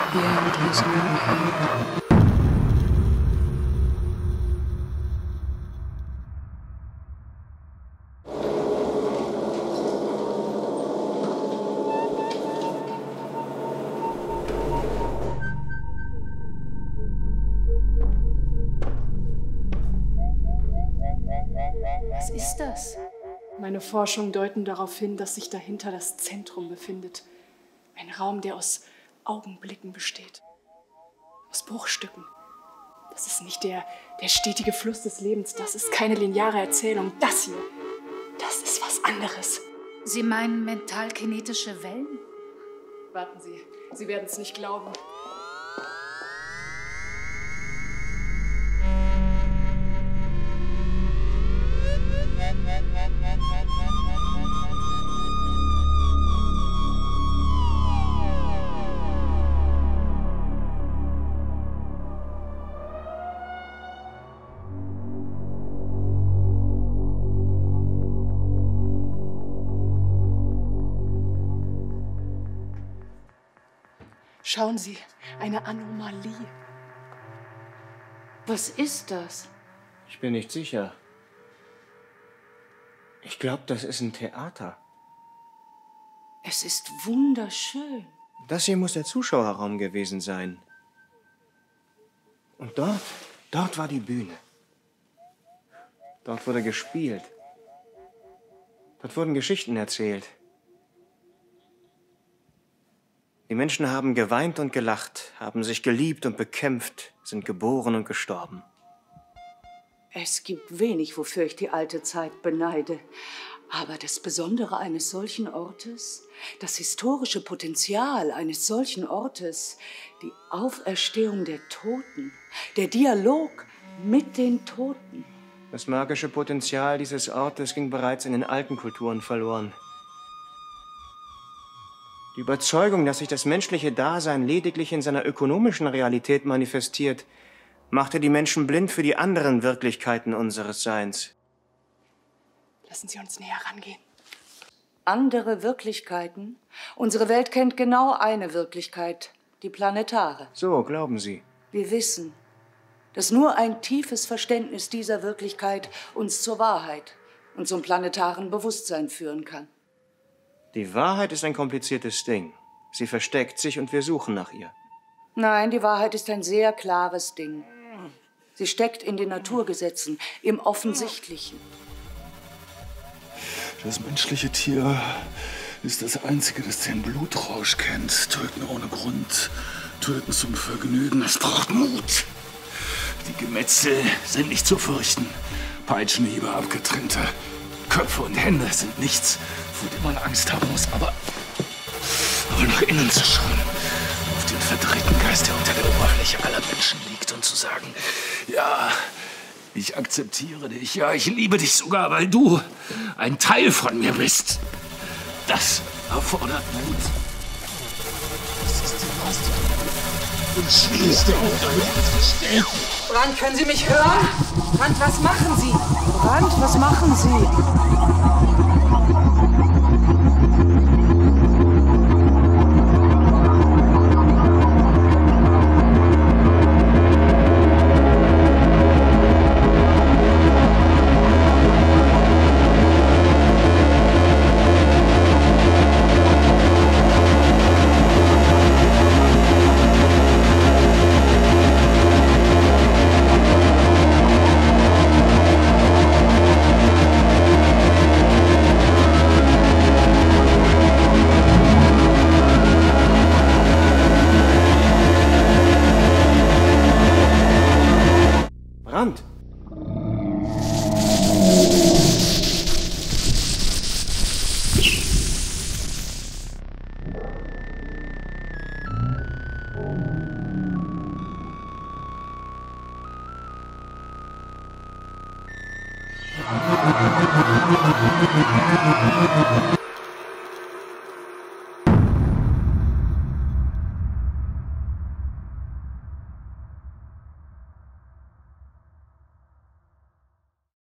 The end is near. Was ist das? Meine Forschungen deuten darauf hin, dass sich dahinter das Zentrum befindet. Ein Raum, der aus Augenblicken besteht. Aus Bruchstücken. Das ist nicht der stetige Fluss des Lebens. Das ist keine lineare Erzählung. Das hier, das ist was anderes. Sie meinen mental-kinetische Wellen? Warten Sie, Sie werden es nicht glauben. Schauen Sie, eine Anomalie. Was ist das? Ich bin nicht sicher. Ich glaube, das ist ein Theater. Es ist wunderschön. Das hier muss der Zuschauerraum gewesen sein. Und dort war die Bühne. Dort wurde gespielt. Dort wurden Geschichten erzählt. Die Menschen haben geweint und gelacht, haben sich geliebt und bekämpft, sind geboren und gestorben. Es gibt wenig, wofür ich die alte Zeit beneide. Aber das Besondere eines solchen Ortes, das historische Potenzial eines solchen Ortes, die Auferstehung der Toten, der Dialog mit den Toten. Das magische Potenzial dieses Ortes ging bereits in den alten Kulturen verloren. Die Überzeugung, dass sich das menschliche Dasein lediglich in seiner ökonomischen Realität manifestiert, machte die Menschen blind für die anderen Wirklichkeiten unseres Seins. Lassen Sie uns näher rangehen. Andere Wirklichkeiten? Unsere Welt kennt genau eine Wirklichkeit, die planetare. So, glauben Sie. Wir wissen, dass nur ein tiefes Verständnis dieser Wirklichkeit uns zur Wahrheit und zum planetaren Bewusstsein führen kann. Die Wahrheit ist ein kompliziertes Ding. Sie versteckt sich und wir suchen nach ihr. Nein, die Wahrheit ist ein sehr klares Ding. Sie steckt in den Naturgesetzen, im Offensichtlichen. Das menschliche Tier ist das einzige, das den Blutrausch kennt. Töten ohne Grund, töten zum Vergnügen. Es braucht Mut. Die Gemetzel sind nicht zu fürchten. Peitschenhiebe, abgetrennte Köpfe und Hände sind nichts, vor dem man Angst haben muss. Aber nach innen zu schauen, auf den verdrehten Geist, der unter der Oberfläche aller Menschen liegt, und zu sagen, ja, ich akzeptiere dich, ja, ich liebe dich sogar, weil du ein Teil von mir bist. Das erfordert Mut. Das ist die meiste und schwierigste Aufgabe, die uns gestellt. Brand, können Sie mich hören? Brand, was machen Sie? Brand, was machen Sie? Brand!